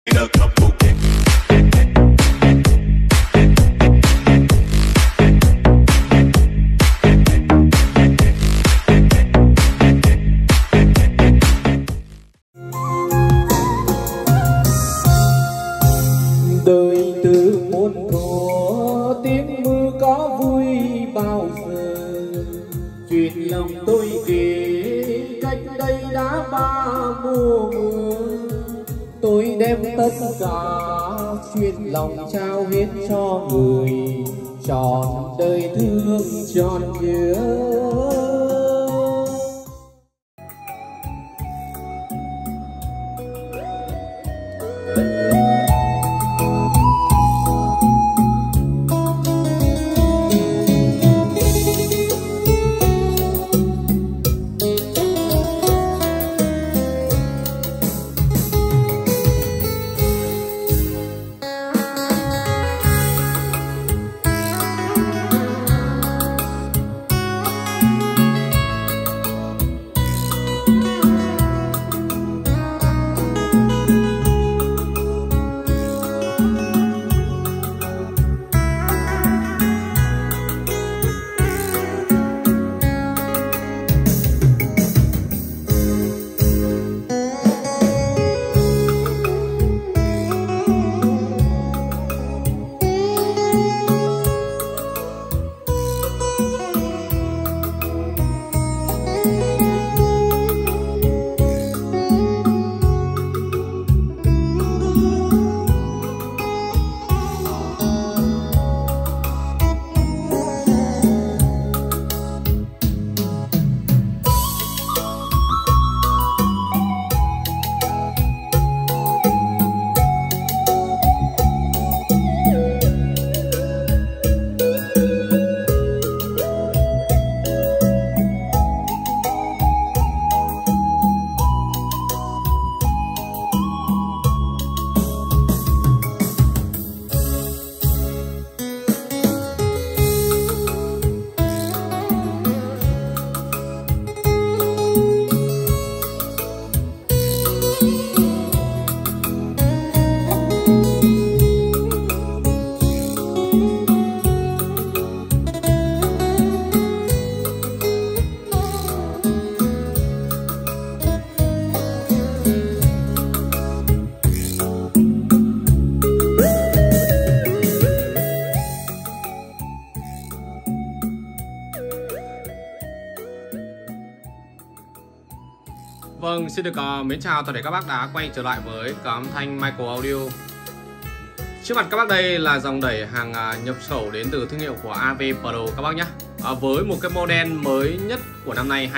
đời từ muôn thuở tiếng mưa có vui bao giờ, chuyện lòng tôi kể cách đây đã 3 mùa mưa. Tôi đem tất cả chuyện lòng trao hết cho người, trọn đời thương trọn nhớ. Vâng, xin được mến chào toàn thể các bác đã quay trở lại với cả âm thanh Michael Audio. Trước mặt các bác đây là dòng đẩy hàng nhập khẩu đến từ thương hiệu của AV Pro các bác nhé. Với một cái model mới nhất của năm nay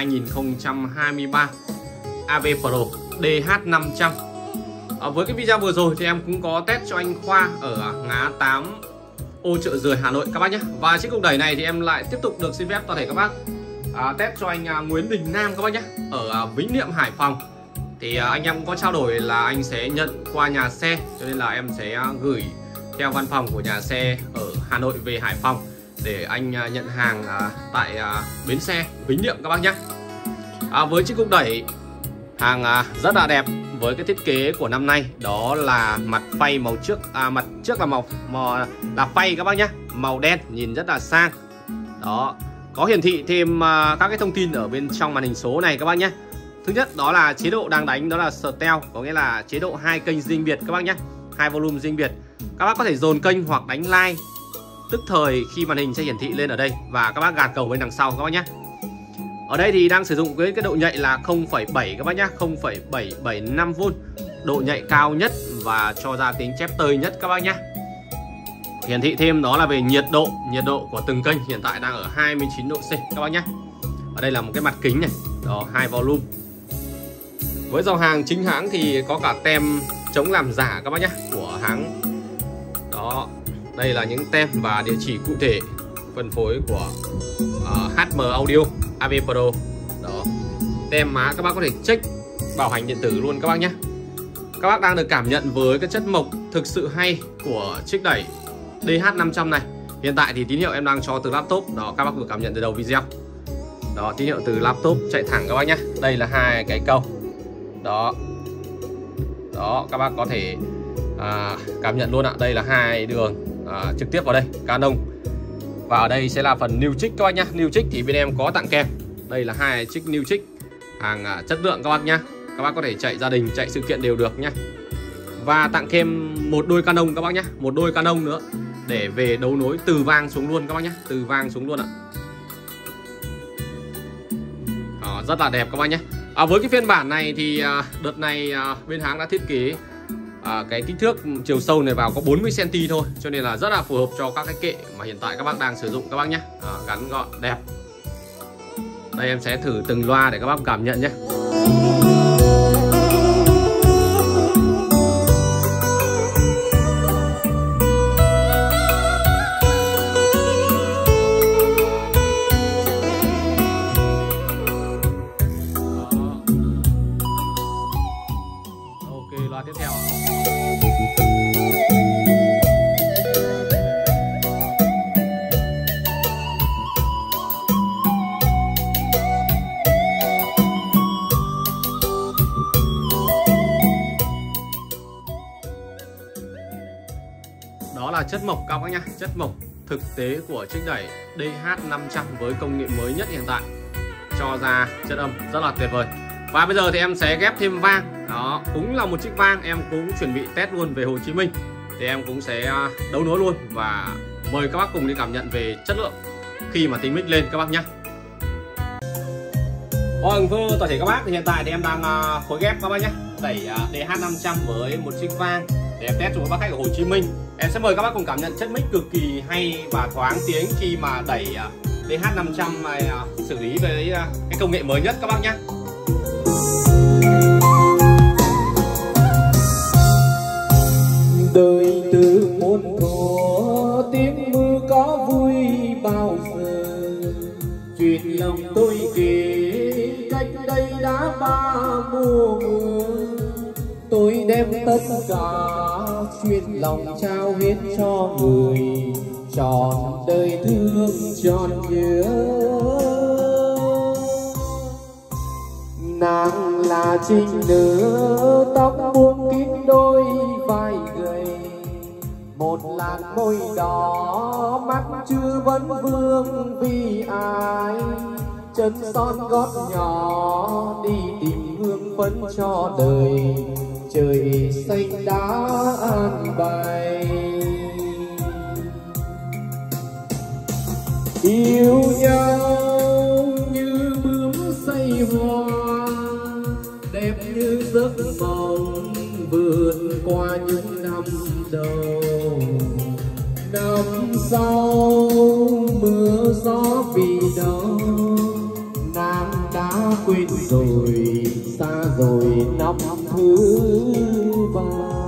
2023, AV Pro DH500. Với cái video vừa rồi thì em cũng có test cho anh Khoa ở ngã 8 Ô Chợ Rười Hà Nội các bác nhé. Và chiếc cục đẩy này thì em lại tiếp tục được xin phép toàn thể các bác test cho anh Nguyễn Đình Nam các bác nhé, ở Vĩnh Niệm, Hải Phòng. Thì anh em cũng có trao đổi là anh sẽ nhận qua nhà xe, cho nên là em sẽ gửi theo văn phòng của nhà xe ở Hà Nội về Hải Phòng để anh nhận hàng tại bến xe Vĩnh Niệm các bác nhé. Với chiếc cục đẩy hàng rất là đẹp, với cái thiết kế của năm nay đó là mặt phay màu trước, mặt trước là màu là phay các bác nhé, màu đen nhìn rất là sang. Đó, có hiển thị thêm các cái thông tin ở bên trong màn hình số này các bác nhé. Thứ nhất đó là chế độ đang đánh, đó là stealth, có nghĩa là chế độ 2 kênh riêng biệt các bác nhé, 2 volume riêng biệt. Các bác có thể dồn kênh hoặc đánh live tức thời khi màn hình sẽ hiển thị lên ở đây, và các bác gạt cầu bên đằng sau các bác nhé. Ở đây thì đang sử dụng với cái độ nhạy là 0,7 các bác nhé, 0,775V, độ nhạy cao nhất và cho ra tiếng chép tơi nhất các bác nhé. Hiển thị thêm đó là về nhiệt độ của từng kênh hiện tại đang ở 29 độ C các bác nhé. Ở đây là một cái mặt kính này, đó, 2 volume. Với dòng hàng chính hãng thì có cả tem chống làm giả các bác nhé của hãng. Đó, đây là những tem và địa chỉ cụ thể phân phối của HM Audio AV Pro. Đó, tem má các bác có thể check bảo hành điện tử luôn các bác nhé. Các bác đang được cảm nhận với cái chất mộc thực sự hay của chiếc đẩy DH500 này. Hiện tại thì tín hiệu em đang cho từ laptop, đó các bác vừa cảm nhận từ đầu video. Đó, tín hiệu từ laptop chạy thẳng các bác nhé. Đây là 2 cái câu. Đó, đó các bác có thể cảm nhận luôn ạ. Đây là hai đường trực tiếp vào đây, Canon. Và ở đây sẽ là phần new trích các bác nhá. New trích thì bên em có tặng kèm. Đây là hai trích new trích hàng chất lượng các bác nhá. Các bác có thể chạy gia đình, chạy sự kiện đều được nhá. Và tặng thêm một đôi Canon các bác nhá, một đôi Canon nữa để về đấu nối từ vang xuống luôn các bác nhá, từ vang xuống luôn ạ. Rất là đẹp các bác nhé. Với cái phiên bản này thì đợt này bên hãng đã thiết kế cái kích thước chiều sâu này vào có 40 cm thôi, cho nên là rất là phù hợp cho các cái kệ mà hiện tại các bác đang sử dụng các bác nhé. Gắn gọn đẹp. Đây em sẽ thử từng loa để các bác cảm nhận nhé. Loa tiếp theo. Đó là chất mộc các bác nhá, chất mộc thực tế của chiếc đẩy DH500 với công nghệ mới nhất hiện tại, cho ra chất âm rất là tuyệt vời. Và bây giờ thì em sẽ ghép thêm vang. Đó, cũng là một chiếc vang em cũng chuẩn bị test luôn về Hồ Chí Minh. Thì em cũng sẽ đấu nối luôn và mời các bác cùng đi cảm nhận về chất lượng khi mà tính mic lên các bác nhé. Thưa toàn thể các bác, thì hiện tại thì em đang phối ghép các bác nhé, đẩy DH500 với một chiếc vang để em test cho các bác khách ở Hồ Chí Minh. Em sẽ mời các bác cùng cảm nhận chất mic cực kỳ hay và thoáng tiếng khi mà đẩy DH500 này xử lý với cái công nghệ mới nhất các bác nhé. Đời từ muôn thuở tiếng mưa có vui bao giờ, chuyện lòng tôi kể cách đây đã 3 mùa mưa. Tôi đem tất cả chuyện lòng trao hết cho người, trọn đời thương trọn nhớ. Nàng là trinh nữ tóc buông kín đôi vai gầy, một làn môi đỏ mắt chưa vấn vương vì ai. Chân son gót nhỏ đi tìm hương phấn cho đời, trời xanh đã an bài. Yêu nhau như bướm say hoa, đẹp như giấc mộng vượt qua những năm đầu. Năm sau mưa gió vì đâu, nàng đã quên rồi, xa rồi năm thứ 3.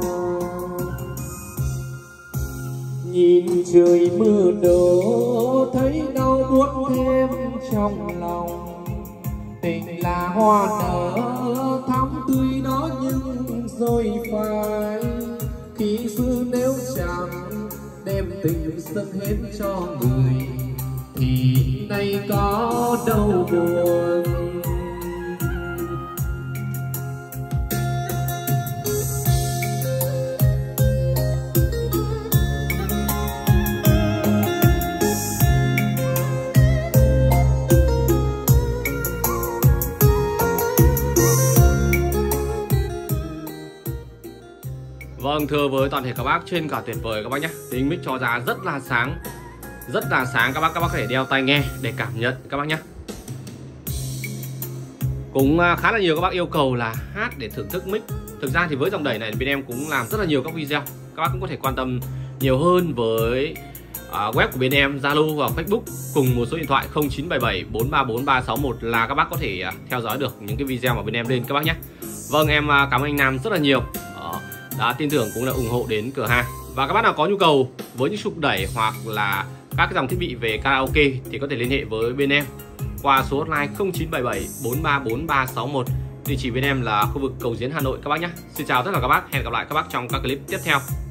Nhìn trời mưa đổ thấy đau buốt thêm trong lòng. Tình là hoa nở thắm tươi đó nhưng rồi phai, khi xưa nếu chẳng đem tình dâng hết cho người thì nay có đâu buồn. Vâng, thưa với toàn thể các bác, trên cả tuyệt vời các bác nhé. Tính mic cho ra rất là sáng, rất là sáng các bác có thể đeo tai nghe để cảm nhận các bác nhé. Cũng khá là nhiều các bác yêu cầu là hát để thưởng thức mic. Thực ra thì với dòng đẩy này bên em cũng làm rất là nhiều các video. Các bác cũng có thể quan tâm nhiều hơn với web của bên em, Zalo hoặc Facebook cùng một số điện thoại 0977 434 361 là các bác có thể theo dõi được những cái video mà bên em lên các bác nhé. Vâng, em cảm ơn anh Nam rất là nhiều đã tin tưởng cũng là ủng hộ đến cửa hàng. Và các bác nào có nhu cầu với những trục đẩy hoặc là các cái dòng thiết bị về karaoke thì có thể liên hệ với bên em qua số hotline 0977 434 361. Địa chỉ bên em là khu vực Cầu Giếng, Hà Nội các bác nhé. Xin chào tất cả các bác, hẹn gặp lại các bác trong các clip tiếp theo.